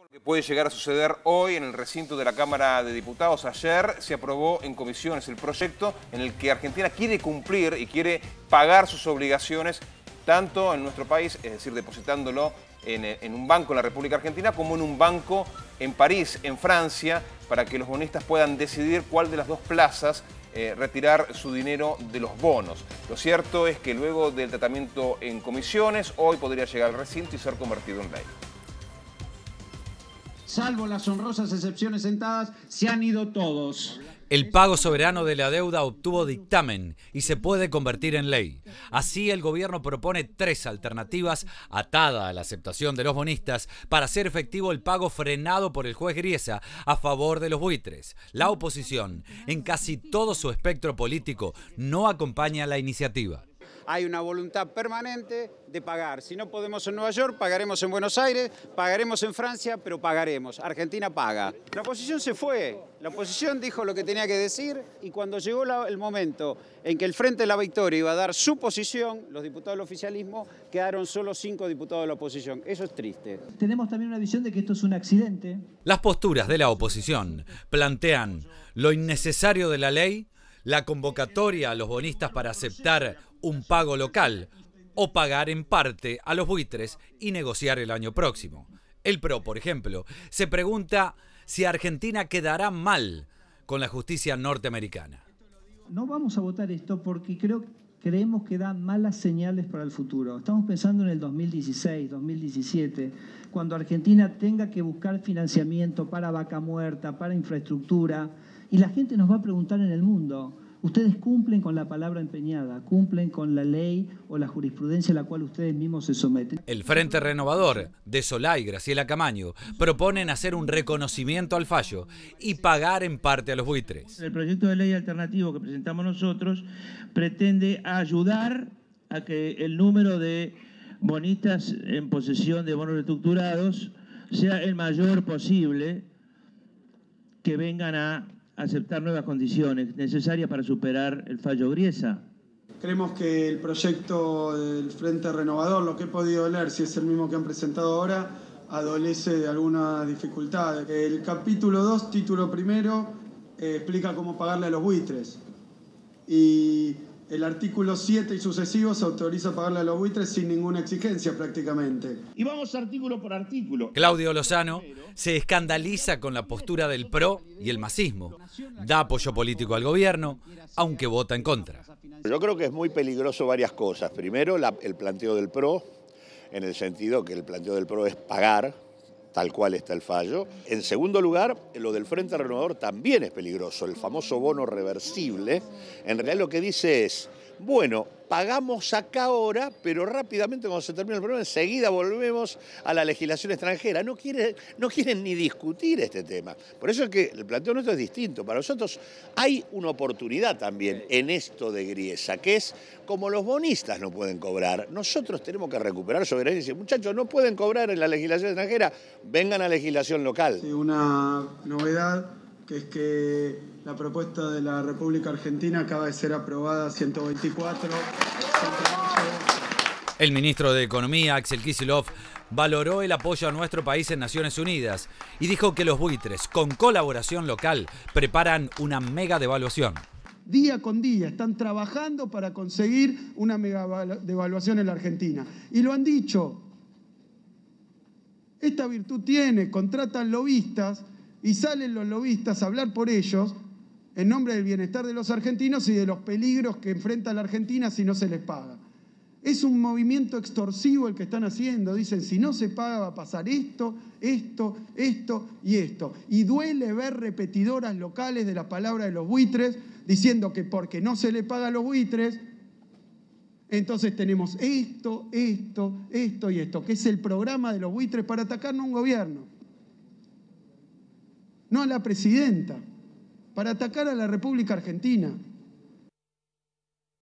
Lo que puede llegar a suceder hoy en el recinto de la Cámara de Diputados. Ayer se aprobó en comisiones el proyecto en el que Argentina quiere cumplir y quiere pagar sus obligaciones tanto en nuestro país, es decir, depositándolo en un banco en la República Argentina, como en un banco en París, en Francia, para que los bonistas puedan decidir cuál de las dos plazas retirar su dinero de los bonos. Lo cierto es que luego del tratamiento en comisiones, hoy podría llegar al recinto y ser convertido en ley. Salvo las honrosas excepciones sentadas, se han ido todos. El pago soberano de la deuda obtuvo dictamen y se puede convertir en ley. Así, el gobierno propone 3 alternativas atada a la aceptación de los bonistas para hacer efectivo el pago frenado por el juez Griesa a favor de los buitres. La oposición, en casi todo su espectro político, no acompaña la iniciativa. Hay una voluntad permanente de pagar. Si no podemos en Nueva York, pagaremos en Buenos Aires, pagaremos en Francia, pero pagaremos. Argentina paga. La oposición se fue. La oposición dijo lo que tenía que decir y cuando llegó el momento en que el Frente de la Victoria iba a dar su posición, los diputados del oficialismo, quedaron solo 5 diputados de la oposición. Eso es triste. Tenemos también una visión de que esto es un accidente. Las posturas de la oposición plantean lo innecesario de la ley, la convocatoria a los bonistas para aceptar un pago local o pagar en parte a los buitres y negociar el año próximo. El PRO, por ejemplo, se pregunta si Argentina quedará mal con la justicia norteamericana. No vamos a votar esto porque creemos que da malas señales para el futuro. Estamos pensando en el 2016, 2017, cuando Argentina tenga que buscar financiamiento para Vaca Muerta, para infraestructura, y la gente nos va a preguntar en el mundo, ¿ustedes cumplen con la palabra empeñada? ¿Cumplen con la ley o la jurisprudencia a la cual ustedes mismos se someten? El Frente Renovador de Solá y Graciela Camaño proponen hacer un reconocimiento al fallo y pagar en parte a los buitres. El proyecto de ley alternativo que presentamos nosotros pretende ayudar a que el número de bonistas en posesión de bonos reestructurados sea el mayor posible, que vengan a aceptar nuevas condiciones necesarias para superar el fallo Griesa. Creemos que el proyecto del Frente Renovador, lo que he podido leer, si es el mismo que han presentado ahora, adolece de algunas dificultades. El capítulo 2, título primero, explica cómo pagarle a los buitres. Y el artículo 7 y sucesivos autoriza a pagarle a los buitres sin ninguna exigencia prácticamente. Y vamos artículo por artículo. Claudio Lozano se escandaliza con la postura del PRO y el masismo. Da apoyo político al gobierno, aunque vota en contra. Yo creo que es muy peligroso varias cosas. Primero, el planteo del PRO, en el sentido que el planteo del PRO es pagar, tal cual está el fallo. En segundo lugar, lo del Frente Renovador también es peligroso. El famoso bono reversible, en realidad lo que dice es, bueno, pagamos acá ahora, pero rápidamente cuando se termina el problema, enseguida volvemos a la legislación extranjera. No quieren ni discutir este tema. Por eso es que el planteo nuestro es distinto. Para nosotros hay una oportunidad también en esto de Griesa, que es como los bonistas no pueden cobrar, nosotros tenemos que recuperar soberanía y decir, muchachos, no pueden cobrar en la legislación extranjera, vengan a legislación local. Sí, una novedad que es que la propuesta de la República Argentina acaba de ser aprobada 124. El ministro de Economía, Axel Kicillof, valoró el apoyo a nuestro país en Naciones Unidas y dijo que los buitres, con colaboración local, preparan una mega devaluación. Día con día están trabajando para conseguir una mega devaluación en la Argentina. Y lo han dicho. Esta virtud tiene, contratan lobistas y salen los lobistas a hablar por ellos en nombre del bienestar de los argentinos y de los peligros que enfrenta la Argentina si no se les paga. Es un movimiento extorsivo el que están haciendo. Dicen, si no se paga va a pasar esto, esto, esto y esto. Y duele ver repetidoras locales de la palabra de los buitres diciendo que porque no se le paga a los buitres, entonces tenemos esto, esto, esto y esto, que es el programa de los buitres para atacarnos a un gobierno. No a la presidenta, para atacar a la República Argentina.